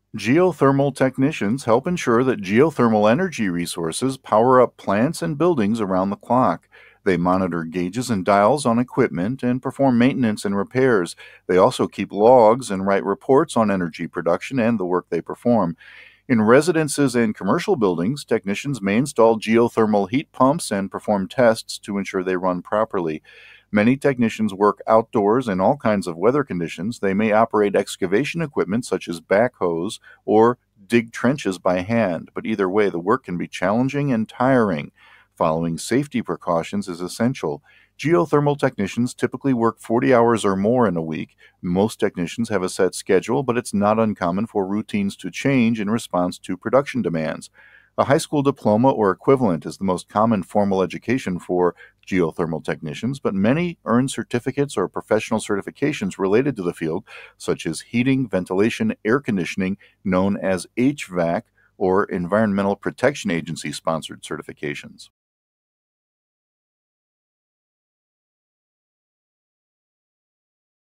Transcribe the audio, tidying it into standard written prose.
Geothermal technicians help ensure that geothermal energy resources power up plants and buildings around the clock. They monitor gauges and dials on equipment and perform maintenance and repairs. They also keep logs and write reports on energy production and the work they perform. In residences and commercial buildings, technicians may install geothermal heat pumps and perform tests to ensure they run properly. Many technicians work outdoors in all kinds of weather conditions. They may operate excavation equipment such as backhoes or dig trenches by hand, but either way, the work can be challenging and tiring. Following safety precautions is essential. Geothermal technicians typically work 40 hours or more in a week. Most technicians have a set schedule, but it's not uncommon for routines to change in response to production demands. A high school diploma or equivalent is the most common formal education for geothermal technicians, but many earn certificates or professional certifications related to the field, such as heating, ventilation, air conditioning, known as HVAC, or Environmental Protection Agency sponsored certifications.